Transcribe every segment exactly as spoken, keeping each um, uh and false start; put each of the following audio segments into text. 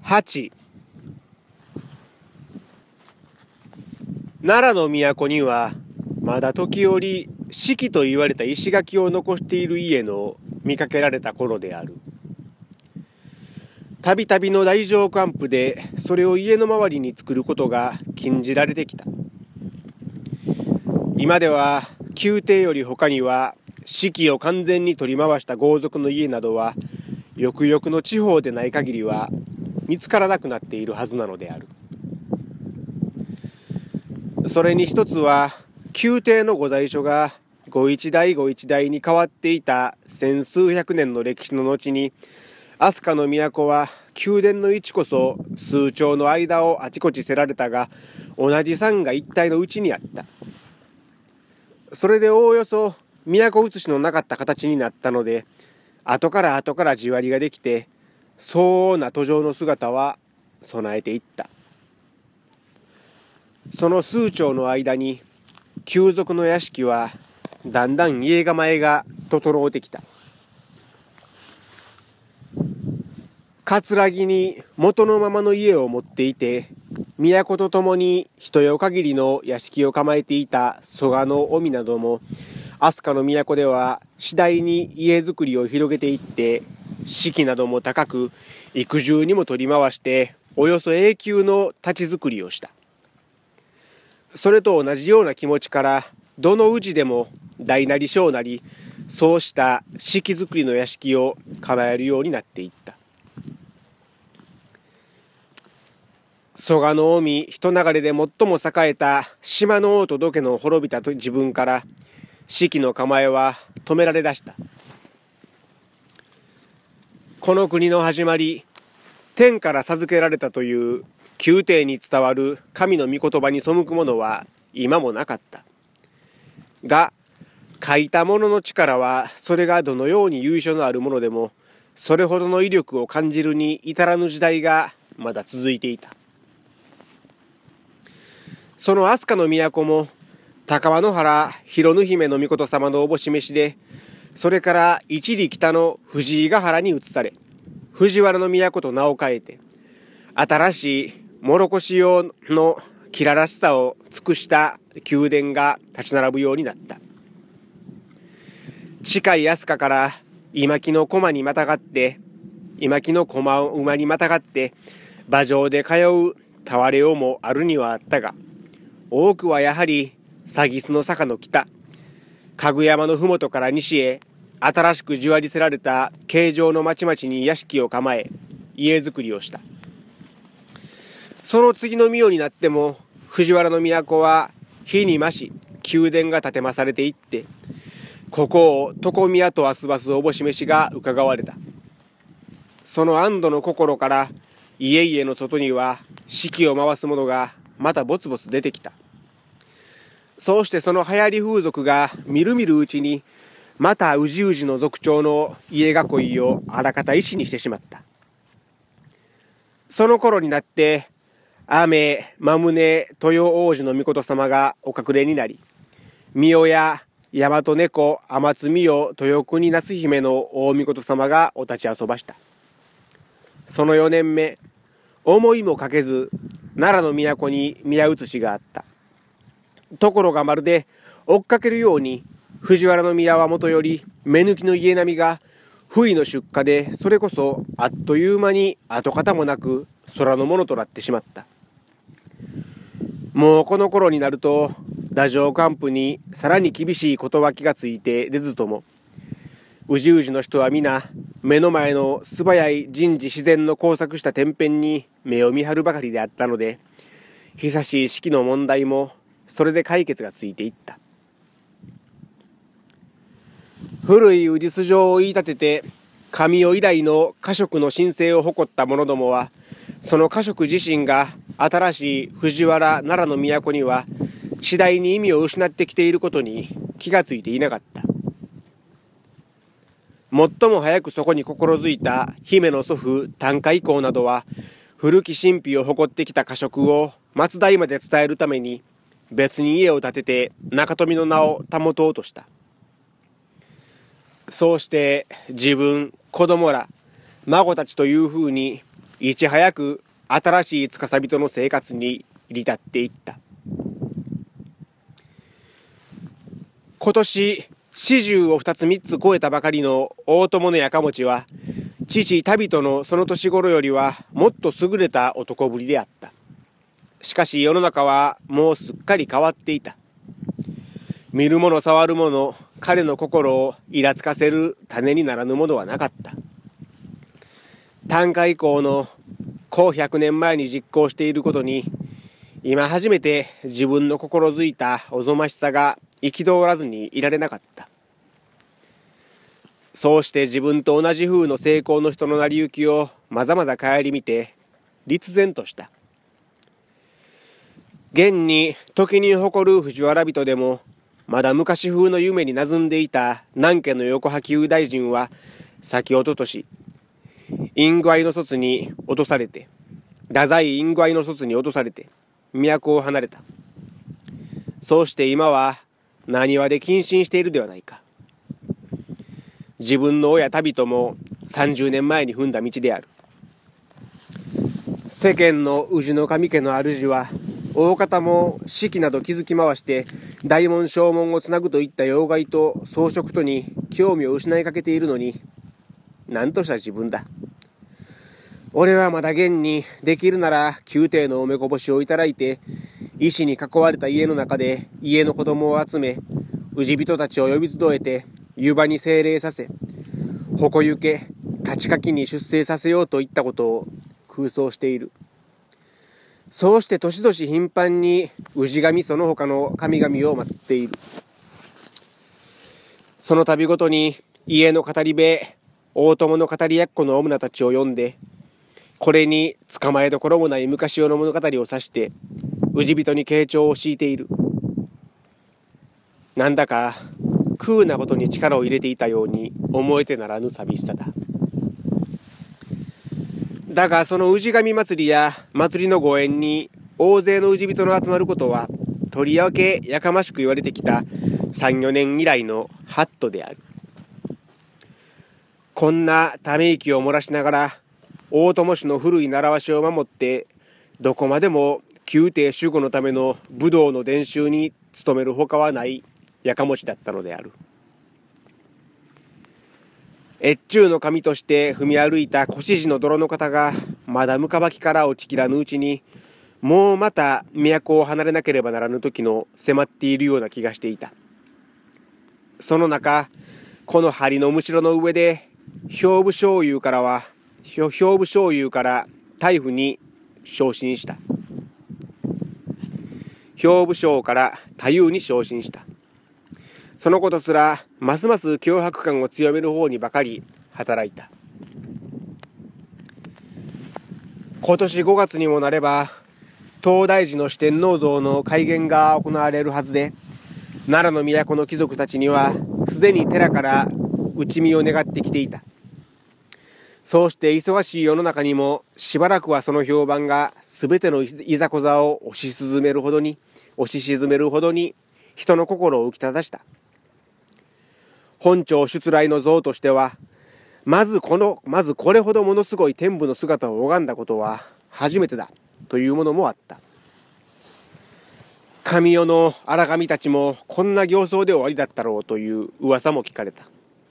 はち、奈良の都にはまだ時折四季と言われた石垣を残している家の見かけられた頃である。たびたびの大乗官府でそれを家の周りに作ることが禁じられてきた。今では宮廷より他には四季を完全に取り回した豪族の家などはよくよくの地方でない限りは見つからなくなっているはずなのである。それに一つは宮廷の御在所がご一代ご一代に変わっていた千数百年の歴史の後に、飛鳥の都は宮殿の位置こそ数丁の間をあちこちせられたが、同じ山河一体のうちにあった。それでおおよそ都写しのなかった形になったので、後から後から地割りができて、相応な途上の姿は備えていった。その数丁の間に旧族の屋敷はだんだん家構えが整ってきた。葛城に元のままの家を持っていて、都とともに一夜限りの屋敷を構えていた蘇我の臣なども、飛鳥の都では次第に家づくりを広げていって、士気なども高く、幾重にも取り回しておよそ永久の立ちづくりをした。それと同じような気持ちから、どの氏でも大なり小なり、そうした式づくりの屋敷を構えるようになっていった。蘇我の臣人流れで最も栄えた島の王と土家の滅びた自分から、式の構えは止められだした。この国の始まり、天から授けられたという宮廷に伝わる神の御言葉に背くものは今もなかった。が、書いた者の力はそれがどのように由緒のあるものでも、それほどの威力を感じるに至らぬ時代がまだ続いていた。その飛鳥の都も、高輪原広野姫の御事様のおぼし召しで、それから一里北の藤井ヶ原に移され、藤原の都と名を変えて、新しい諸越用のきららしさを尽くした宮殿が立ち並ぶようになった。近い飛鳥から今木の駒にまたがって、今木の駒馬にまたがって、馬上で通う俵れをもあるにはあったが、多くはやはり詐欺巣の坂の北、かぐ山のふもとから西へ、新しく地割りせられた形状の町々に屋敷を構え、家づくりをした。その次の御代になっても、藤原の都は日に増し宮殿が建て増されていって、ここを床宮とあすばすおぼし召しがうかがわれた。その安堵の心から、家々の外には式を回す者がまたぼつぼつ出てきた。そうしてその流行り風俗がみるみるうちに、また宇治宇治の族長の家囲いをあらかた石にしてしまった。その頃になって、雨、まむね、豊王子の御事様がお隠れになり、御代や大和猫、天津御代、豊国那須姫の大御事様がお立ち遊ばした。そのよねんめ、思いもかけず、奈良の都に宮移しがあった。ところがまるで追っかけるように、藤原の宮はもとより目抜きの家並みが不意の出火で、それこそあっという間に跡形もなく空のものとなってしまった。もうこの頃になると、太政官府にさらに厳しい事脇がついて出ずとも、宇治宇治の人は皆目の前の素早い人事自然の工作した天変に目を見張るばかりであったので、久しい式の問題もそれで解決がついていった。古い宇治素性を言い立てて神代以来の家職の神聖を誇った者どもは、その家職自身が新しい藤原奈良の都には次第に意味を失ってきていることに気がついていなかった。最も早くそこに心づいた姫の祖父短歌以降などは、古き神秘を誇ってきた家職を末代まで伝えるために別に家を建てて中富の名を保とうとした。そうして自分、子供ら、孫たちというふうにいち早く新しい司人の生活に入り立っていった。今年四十を二つ三つ超えたばかりの大友のやかもちは、父旅人のその年頃よりはもっと優れた男ぶりであった。しかし世の中はもうすっかり変わっていた。見るもの触るもの、彼の心をイラつかせる種にならぬものはなかった。短歌以降の後百年前に実行していることに、今初めて自分の心づいたおぞましさが憤らずにいられなかった。そうして自分と同じ風の成功の人の成り行きをまざまざ顧みて立然とした。現に時に誇る藤原人でも、まだ昔風の夢に馴んでいた南家の横波及大臣は、先おととし院具合の卒に落とされて、太宰院具合の卒に落とされて都を離れた。そうして今は浪速で謹慎しているではないか。自分の親旅ともさんじゅうねんまえに踏んだ道である。世間の氏の神家の主は、大方も式など築き回して大門小門をつなぐといった要害と装飾とに興味を失いかけているのに、何とした自分だ。俺はまだ現にできるなら宮廷のおめこぼしをいただいて、石に囲われた家の中で家の子供を集め、氏人たちを呼び集えて湯場に精霊させ、鉾行け太刀かに出征させようといったことを空想している。そうして年々頻繁に氏神その他の神々を祀っている。その度ごとに家の語り部、大友の語り役の女たちを呼んで、これに捕まえどころもない昔世の物語を指して氏人に傾聴を強いている。なんだか空なことに力を入れていたように思えてならぬ寂しさだ。だがその氏神祭りや祭りのご縁に大勢の氏人の集まることは、とりわけやかましく言われてきたさん、よねん以来のハットである。こんなため息を漏らしながら大友氏の古い習わしを守って、どこまでも宮廷守護のための武道の伝習に努めるほかはないやかもちだったのである。越中の神として踏み歩いた越路の泥の方がまだむかばきから落ちきらぬうちに、もうまた都を離れなければならぬ時の迫っているような気がしていた。その中、この梁のむしろの上で兵部少尉からは兵部少尉から大夫に昇進した。兵部省から太夫に昇進した。そのことすらますます脅迫感を強める方にばかり働いた。今年ごがつにもなれば東大寺の四天王像の開眼が行われるはずで、奈良の都の貴族たちにはすでに寺から打ち身を願ってきていた。そうして忙しい世の中にもしばらくはその評判がすべてのいざこざを押し沈めるほどに押し沈めるほどに人の心を浮き立たした。本朝出来の像としては、まずこのまずこれほどものすごい天部の姿を拝んだことは初めてだというものもあった。神代の荒神たちもこんな形相で終わりだったろうという噂も聞かれた。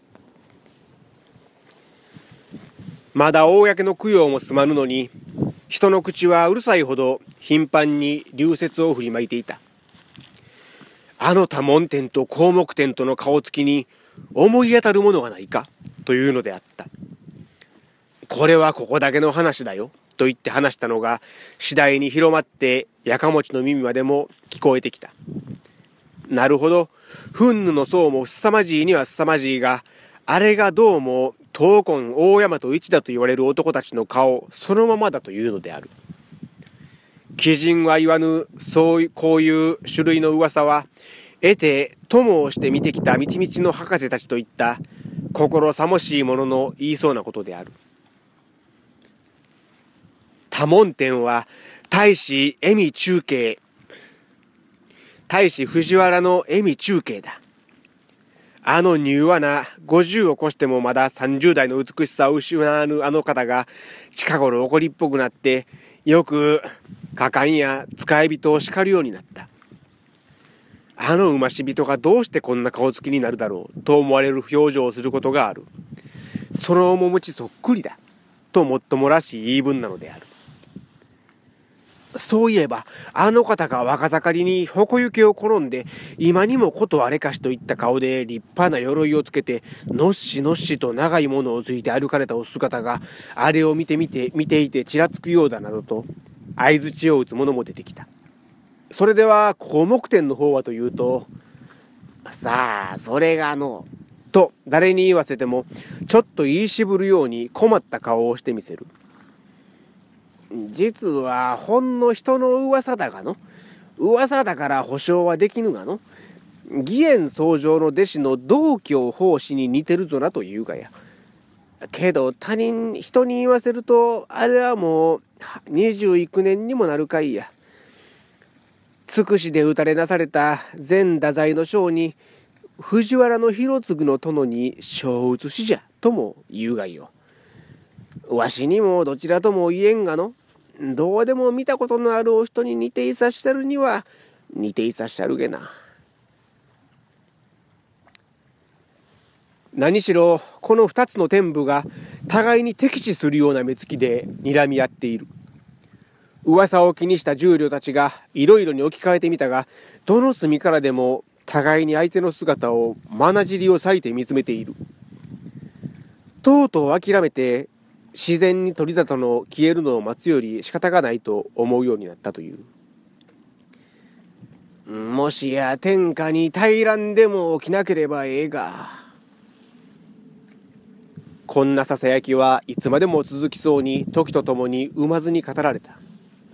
まだ公の供養も済まぬのに、人の口はうるさいほど頻繁に流説を振りまいていた。あの多聞天と項目天との顔つきに思い当たるものはないかというのであった。これはここだけの話だよと言って話したのが次第に広まって、やかもちの耳までも聞こえてきた。なるほど、憤怒の層も凄まじいには凄まじいが、あれがどうも闘魂大山と一だと言われる男たちの顔そのままだというのである。鬼人は言わぬ、そういうこういう種類の噂は得て友をして見てきたみちみちの博士たちといった心さもしいものの言いそうなことである。多聞天は大使恵美中継大使藤原の恵美中継だ。 あの柔和なごじゅうを越してもまださんじゅう代の美しさを失わぬあの方が近頃怒りっぽくなってよく果敢や使い人を叱るようになった。あの馬し人がどうしてこんな顔つきになるだろうと思われる表情をすることがある。その面持ちそっくりだともっともらしい言い分なのである。そういえばあの方が若盛りに矛行きを転んで今にもことあれかしといった顔で立派な鎧をつけてのっしのっしと長いものをついて歩かれたお姿があれを見てみて見ていてちらつくようだなどと相槌を打つ者も出てきた。それでは項目点の方はというと、さあそれがのと誰に言わせてもちょっと言い渋るように困った顔をしてみせる。実はほんの人の噂だがの噂だから保証はできぬがの義援僧正の弟子の道教法師に似てるぞなというがや。けど他人人に言わせるとあれはもう二十幾年にもなるかいや。つくしで打たれなされた前太宰の将に藤原の広次の殿に将打つしじゃとも言うがよ。わしにもどちらとも言えんがのどうでも見たことのあるお人に似ていさっしゃるには似ていさっしゃるげな。何しろこの二つの天部が互いに敵視するような目つきで睨み合っている。噂を気にした従侶たちがいろいろに置き換えてみたがどの隅からでも互いに相手の姿をまなじりを割いて見つめている。とうとう諦めて自然に鳥里の消えるのを待つより仕方がないと思うようになったという。もしや天下に大乱でも起きなければええが。こんなささやきはいつまでも続きそうに時とともに生まずに語られた。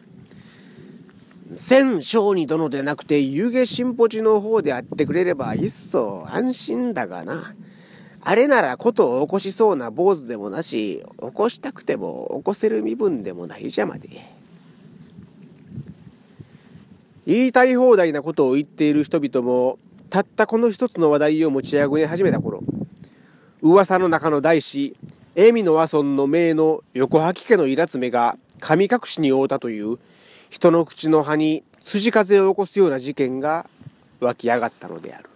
千小児殿でなくて湯気新保寺の方であってくれれば一層安心だがな。あれならことを起こしそうな坊主でもなし、起こしたくても起こせる身分でもないじゃまで。言いたい放題なことを言っている人々もたったこの一つの話題を持ち上げ始めた頃、噂の中の大師蝦夷の和村の姪の横吐家のイラつめが神隠しに遭うたという人の口の葉に筋風を起こすような事件が湧き上がったのである。